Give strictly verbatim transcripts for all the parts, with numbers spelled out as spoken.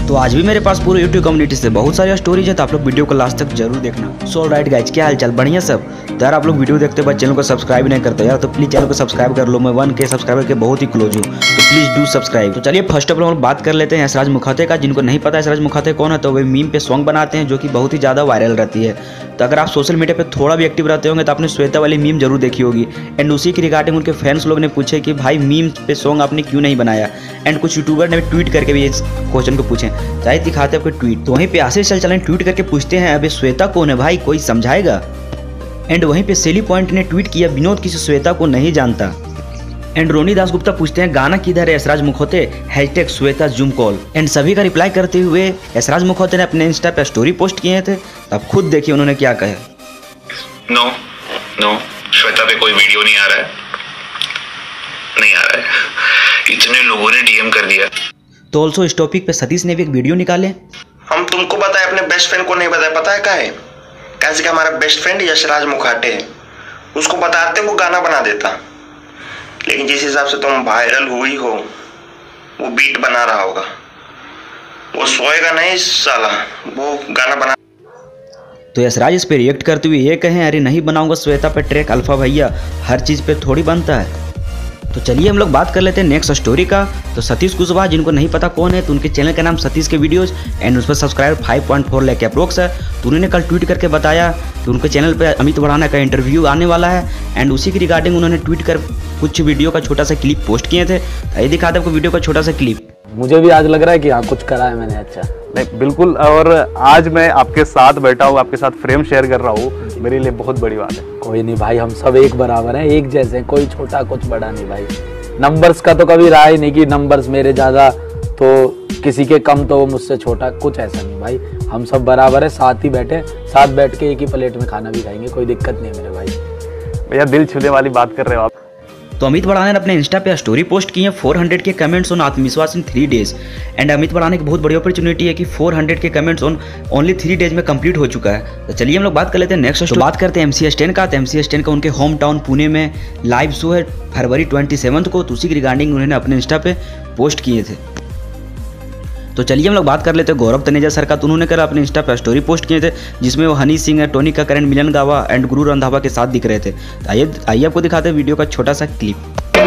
तो आज भी मेरे पास पूरे यूट्यूब कम्युनिटी से बहुत सारी स्टोरीज है, तो आप लोग वीडियो को लास्ट तक जरूर देखना। सो ऑलराइट गाइज, क्या हालचाल, बढ़िया सब। तो यार आप लोग वीडियो देखते बाद चैनल को सब्सक्राइब नहीं करते यार, तो प्लीज चैनल को सब्सक्राइब कर लो। मैं वन के सब्सक्राइबर के बहुत ही क्लोज हूँ, तो प्लीज डू सब्सक्राइब। तो चलिए फर्स्ट ऑफ ऑल हम बात कर लेते हैं यशराज मुखौटे का। जिनको नहीं पता यशराज मुखौटे कौन है, तो वे मीम पे सॉन्ग बनाते हैं जो कि बहुत ही ज़्यादा वायरल रहती है। तो अगर आप सोशल मीडिया पे थोड़ा भी एक्टिव रहते होंगे तो आपने श्वेता वाली मीम जरूर देखी होगी। एंड उसी के रिगार्डिंग उनके फैंस लोग ने पूछे कि भाई मीम पे सॉन्ग आपने क्यों नहीं बनाया। एंड कुछ यूट्यूबर ने ट्वीट करके भी इस क्वेश्चन को पूछे, चाहे दिखाते आपको ट्वीट। तो वहीं पे आशीष चल चलन ट्वीट करके पूछते हैं अबे श्वेता कौन है भाई, कोई समझाएगा। एंड वहीं पे सेली पॉइंट ने ट्वीट किया विनोद किसी श्वेता को नहीं जानता। एंड रोनी दास गुप्ता पूछते हैं गाना किधर है यशराज मुखौटे, hashtag Shweta zoom call. And सभी का रिप्लाई करते हुए यशराज मुखौटे ने अपने इंस्टा पे स्टोरी पोस्ट किए थे। अब खुद देखिए उन्होंने क्या कहा। नो नो श्वेता पे कोई वीडियो नहीं आ रहा है, नहीं आ रहा है, इतने लोगों ने डीएम कर दिया। तो ऑल्सो इस टॉपिक पे सतीश ने भी एक वीडियो निकाले। हम तुमको बताए, अपने बेस्ट फ्रेंड को नहीं बताया। पता है क्या है, कैसे कि हमारा बेस्ट फ्रेंड यशराज मुखौटे है, उसको बताते वो गाना बना देता। लेकिन जिस हिसाब से तुम वायरल हुई हो, वो बीट बना रहा होगा, वो सोएगा नहीं साला, वो गाना बना। तो यशराज इस पे रिएक्ट करते हुए ये कहें अरे नहीं बनाऊंगा श्वेता पे ट्रैक अल्फा भैया, हर चीज़ पे थोड़ी बनता है। तो चलिए हम लोग बात कर लेते हैं नेक्स्ट स्टोरी का। तो सतीश कुशवाहा, जिनको नहीं पता कौन है, तो उनके चैनल का नाम सतीश के वीडियोस एंड उस पर subscriber five point four lakh approx है। तो उन्होंने कल ट्वीट करके बताया कि उनके चैनल पे अमित भड़ाना का इंटरव्यू आने वाला है। एंड उसी के रिगार्डिंग उन्होंने ट्वीट कर कुछ वीडियो का छोटा सा क्लिप पोस्ट किए थे। ये दिखा दे आपको वीडियो का छोटा सा क्लिप। मुझे भी आज लग रहा है कि हाँ कुछ करा है मैंने अच्छा। नहीं बिल्कुल, और आज मैं आपके साथ बैठा हूँ, आपके साथ फ्रेम शेयर कर रहा हूँ, मेरे लिए बहुत बड़ी बात है। कोई नहीं भाई, हम सब एक बराबर हैं, एक जैसे हैं, कोई छोटा कुछ बड़ा नहीं भाई। नंबर्स का तो कभी रहा ही नहीं कि नंबर्स मेरे ज़्यादा तो किसी के कम तो वो मुझसे छोटा, कुछ ऐसा नहीं भाई। हम सब बराबर है, साथ ही बैठे, साथ बैठ के एक ही प्लेट में खाना भी खाएंगे, कोई दिक्कत नहीं है मेरे भाई। भैया दिल छूने वाली बात कर रहे हो आप। तो अमित भड़ाना ने अपने इंस्टा पे स्टोरी पोस्ट की है फोर हंड्रेड के कमेंट्स ऑन आत्मविश्वास in three days. And Amit Bhadana की बहुत बड़ी अपॉर्चुनिटी है कि फोर हंड्रेड के comments on only three days में कंप्लीट हो चुका है। तो चलिए हम लोग बात कर लेते हैं नेक्स्ट। तो बात करते हैं एमसी स्टैन का। तो एमसी स्टैन का उनके होम टाउन पुणे में लाइव शो है फरवरी ट्वेंटी सेवन्थ को। तो उसी की रिगार्डिंग उन्होंने अपने इंस्टा पे पोस्ट किए थे। तो चलिए हम लोग बात कर लेते हैं गौरव तनेजा सर का। तो उन्होंने कल अपने इंस्टा पर स्टोरी पोस्ट किए थे जिसमें वो हनी सिंह, टोनी कक्कर एंड मिलन गावा एंड गुरु रंधावा के साथ दिख रहे थे। तो आइए आइए आपको दिखाते हैं वीडियो का छोटा सा क्लिप।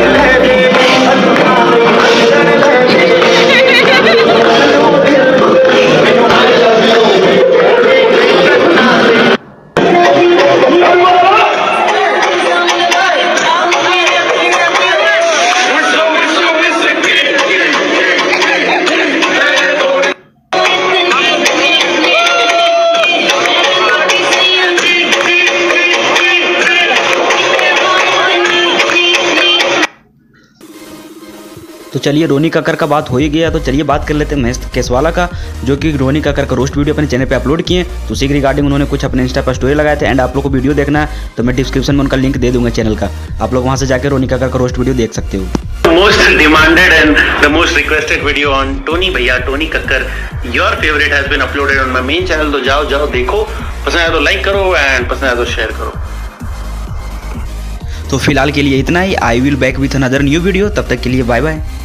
तो चलिए रोनी कक्कर का बात हो ही गया, तो चलिए बात कर लेते हैं महेश केसवाला का, जो कि रोनी कक्कर का रोस्ट वीडियो अपने चैनल पे अपलोड किए। तो उसी के रिगार्डिंग उन्होंने कुछ अपने इंस्टा पर स्टोरी लगाए थे। एंड आप लोग को वीडियो देखना है तो मैं डिस्क्रिप्शन में उनका लिंक दे दूंगा चैनल का, आप लोग वहां से जाकर रोनी कक्कर का रोस्ट वीडियो देख सकते हो। Most demanded and the most requested video on Tony भैया, Tony Kakkar, your favourite has been uploaded on my main channel. तो जाओ जाओ देखो, पसंद आया तो लाइक करो एंड पसंद आया तो शेयर करो। तो फिलहाल के लिए इतना ही। I will back with another new video, तब तक के लिए बाय बाय।